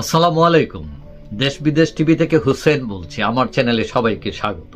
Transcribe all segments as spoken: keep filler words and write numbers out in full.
আসসালামু আলাইকুম। দেশ বিদেশ টিভি থেকে হুসেন বলছি। আমার চ্যানেলে সবাইকে স্বাগত।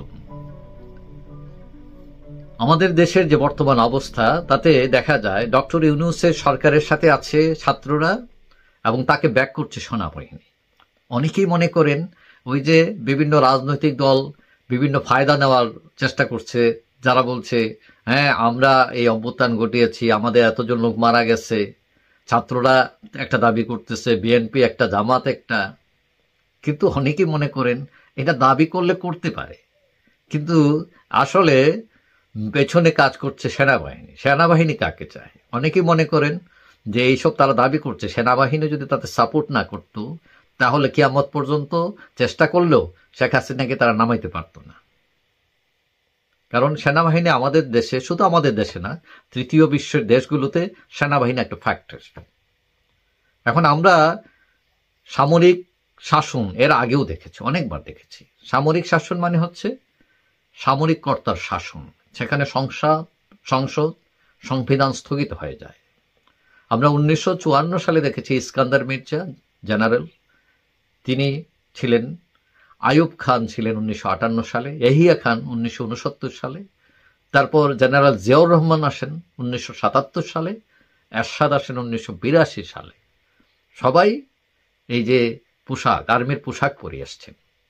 আমাদের দেশের যে বর্তমান অবস্থা তাতে দেখা যায় ডক্টর ইউনূসের সরকারের সাথে আছে ছাত্ররা এবং তাকে ব্যাক করছে সেনাবাহিনী। অনেকেই মনে করেন ওই যে বিভিন্ন রাজনৈতিক দল বিভিন্ন ফায়দা নেওয়ার চেষ্টা করছে, যারা বলছে হ্যাঁ আমরা এই অভ্যুত্থান ঘটিয়েছি, আমাদের এতজন লোক মারা গেছে, ছাত্ররা একটা দাবি করতেছে, বিএনপি একটা, জামাত একটা। কিন্তু অনেকেই মনে করেন এটা দাবি করলে করতে পারে, কিন্তু আসলে পেছনে কাজ করছে সেনাবাহিনী। সেনাবাহিনী কাকে চায়? অনেকেই মনে করেন যে এইসব তারা দাবি করছে, সেনাবাহিনী যদি তাদের সাপোর্ট না করতো তাহলে কিয়ামত পর্যন্ত চেষ্টা করলেও শেখ হাসিনাকে তারা নামাইতে পারত না। কারণ সেনাবাহিনী আমাদের দেশে, শুধু আমাদের দেশে না, তৃতীয় বিশ্বের দেশগুলোতে সেনাবাহিনী একটা ফ্যাক্টর। এখন আমরা সামরিক শাসন এর আগেও দেখেছি, অনেকবার দেখেছি। সামরিক শাসন মানে হচ্ছে সামরিক কর্তার শাসন, সেখানে সংসদ সংসদ সংবিধান স্থগিত হয়ে যায়। আমরা উনিশশো চুয়ান্ন সালে দেখেছি ইস্কান্দার মির্জা জেনারেল, তিনি ছিলেন। আইয়ুব খান ছিলেন উনিশশো আটান্ন সালে, এহিয়া খান উনিশশো উনসত্তর সালে, তারপর জেনারেল জিয়াউর রহমান আসেন উনিশশো সাতাত্তর সালে, এরশাদ আসেন উনিশশো বিরাশি সালে। সবাই এই যে পোশাক, আর্মির পোশাক পরে আসছেন।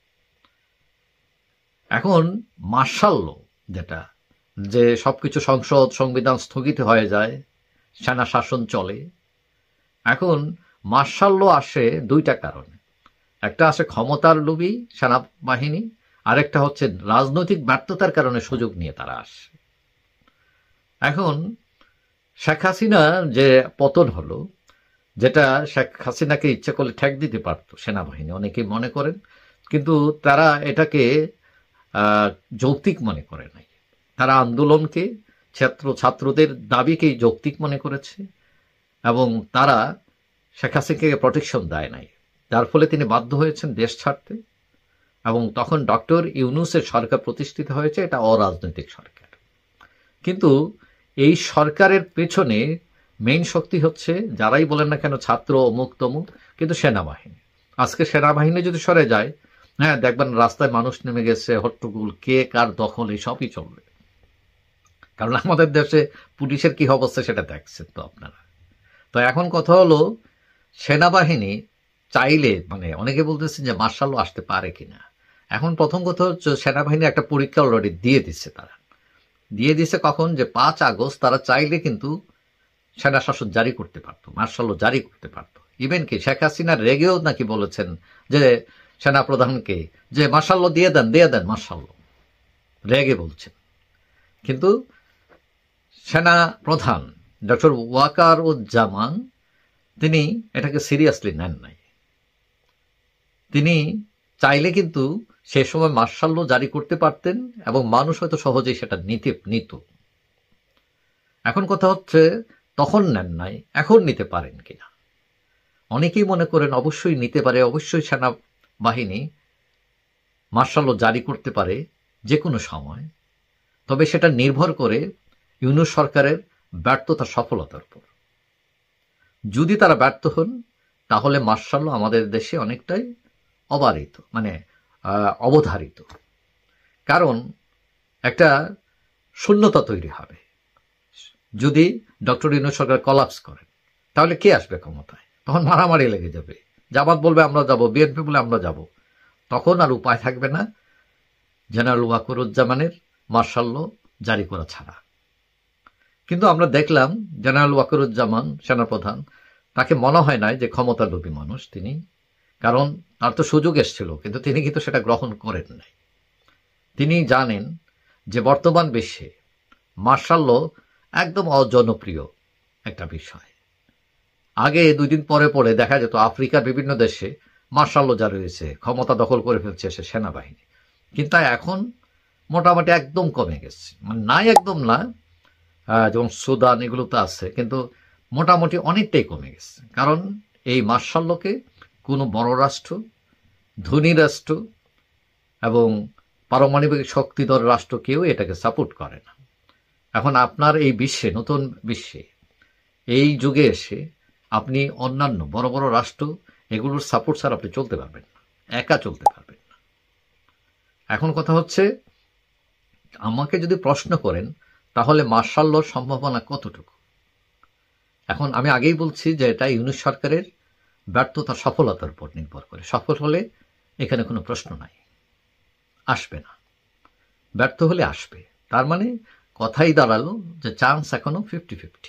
এখন মার্শাল ল, যেটা যে সবকিছু সংসদ সংবিধান স্থগিত হয়ে যায়, সেনা শাসন চলে। এখন মার্শাল ল আসে দুইটা কারণে। একটা আসে ক্ষমতার লোভী সেনাবাহিনী, আরেকটা হচ্ছে রাজনৈতিক ব্যর্থতার কারণে সুযোগ নিয়ে তারা আসে। এখন শেখ হাসিনা যে পতন হলো, যেটা শেখ হাসিনাকে ইচ্ছে করলে ঠেক দিতে পারত সেনাবাহিনী, অনেকেই মনে করেন, কিন্তু তারা এটাকে যৌক্তিক মনে করে নাই। তারা আন্দোলনকে, ছাত্র ছাত্রদের দাবিকেই যৌক্তিক মনে করেছে এবং তারা শেখ হাসিনাকে প্রোটেকশন দেয় নাই, যার ফলে তিনি বাধ্য হয়েছেন দেশ ছাড়তে। এবং তখন ডক্টর ইউনূসের সরকার প্রতিষ্ঠিত হয়েছে, এটা অরাজনৈতিক সরকার। কিন্তু এই সরকারের পেছনে মেইন শক্তি হচ্ছে, যারাই বলেন না কেন, ছাত্র অমুক তমুক, কিন্তু সেনাবাহিনী। আজকে সেনাবাহিনী যদি সরে যায়, হ্যাঁ দেখবেন রাস্তায় মানুষ নেমে গেছে, হট্টগোল, কে কার দখল, এই সবই চলবে। কারণ আমাদের দেশে পুলিশের কি অবস্থা সেটা দেখছেন তো আপনারা। তো এখন কথা হলো, সেনাবাহিনী চাইলে, মানে অনেকে বলতেছেন যে মার্শাল ল আসতে পারে কিনা। এখন প্রথম কথা হচ্ছে সেনাবাহিনী একটা পরীক্ষা অলরেডি দিয়ে দিচ্ছে। তারা দিয়ে দিচ্ছে কখন, যে পাঁচ আগস্ট তারা চাইলে কিন্তু সেনা শাসন জারি করতে পারত, মার্শাল ল জারি করতে পারত। ইভেন কি শেখ হাসিনা রেগেও নাকি বলেছেন যে সেনা প্রধানকে যে মার্শাল ল দিয়ে দেন, দিয়ে দেন মার্শাল ল, রেগে বলছেন। কিন্তু সেনা প্রধান ডক্টর ওয়াকারুজ্জামান তিনি এটাকে সিরিয়াসলি নেন নাই। তিনি চাইলে কিন্তু সে সময় মার্শাল ল জারি করতে পারতেন এবং মানুষ হয়তো সহজেই সেটা নিতে নিত। এখন কথা হচ্ছে তখন নেন নাই, এখন নিতে পারেন কিনা। অনেকেই মনে করেন অবশ্যই নিতে পারে, অবশ্যই সেনাবাহিনী মার্শাল ল জারি করতে পারে যে কোনো সময়। তবে সেটা নির্ভর করে ইউনূস সরকারের ব্যর্থতা সফলতার উপর। যদি তারা ব্যর্থ হন তাহলে মার্শাল ল আমাদের দেশে অনেকটাই অবারিত, মানে অবধারিত। কারণ একটা শূন্যতা তৈরি হবে। যদি ডক্টর ইউনূস সরকার কলাপস করেন তাহলে কে আসবে ক্ষমতায়? তখন মারামারি লেগে যাবে। জামাত বলবে আমরা যাব, বিএনপি বলে আমরা যাব। তখন আর উপায় থাকবে না জেনারেল ওয়াকারুজ্জামানের মার্শাল ল জারি করা ছাড়া। কিন্তু আমরা দেখলাম জেনারেল ওয়াকারুজ্জামান সেনাপ্রধান, তাকে মনে হয় না যে ক্ষমতার লোভী মানুষ তিনি। কারণ তার তো সুযোগ এসেছিল, কিন্তু তিনি কিন্তু সেটা গ্রহণ করেন নাই। তিনি জানেন যে বর্তমান বিশ্বে মার্শাল ল একদম অজনপ্রিয় একটা বিষয়। আগে দুই দিন পরে পরে দেখা যেত আফ্রিকার বিভিন্ন দেশে মার্শাল ল জারি হয়েছে, ক্ষমতা দখল করে ফেলছে সে সেনাবাহিনী। কিন্তু এখন মোটামুটি একদম কমে গেছে, মানে নাই একদম না, যেমন সুদান এগুলো তো আছে, কিন্তু মোটামুটি অনেকটাই কমে গেছে। কারণ এই মার্শাল লকে কোনো বড় রাষ্ট্র, ধনী রাষ্ট্র এবং পারমাণবিক শক্তিধর রাষ্ট্র কেউ এটাকে সাপোর্ট করে না। এখন আপনার এই বিশ্বে, নতুন বিশ্বে, এই যুগে এসে আপনি অন্যান্য বড় বড় রাষ্ট্র এগুলোর সাপোর্ট ছাড়া আপনি চলতে পারবেন না, একা চলতে পারবেন না। এখন কথা হচ্ছে, আমাকে যদি প্রশ্ন করেন তাহলে মার্শাল লর সম্ভাবনা কতটুকু, এখন আমি আগেই বলছি যে এটা ইউনূস সরকারের ব্যর্থতা সফলতার উপর নির্ভর করে। সফল হলে এখানে কোনো প্রশ্ন নাই, আসবে না। ব্যর্থ হলে আসবে। তার মানে কথাই দাঁড়ালো যে চান্স এখনো ফিফটি ফিফটি।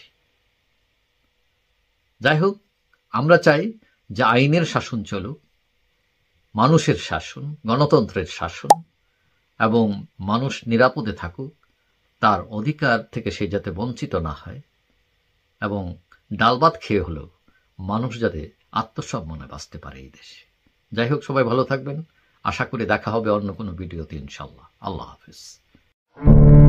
যাই হোক, আমরা চাই যে আইনের শাসন চলুক, মানুষের শাসন, গণতন্ত্রের শাসন, এবং মানুষ নিরাপদে থাকুক, তার অধিকার থেকে সে যাতে বঞ্চিত না হয়, এবং ডাল ভাত খেয়ে হলেও মানুষ যাতে আত্মসম্মানে বাঁচতে পারে এই দেশে। যাই হোক, সবাই ভালো থাকবেন। আশা করি দেখা হবে অন্য কোনো ভিডিওতে ইনশাল্লাহ। আল্লাহ হাফিজ।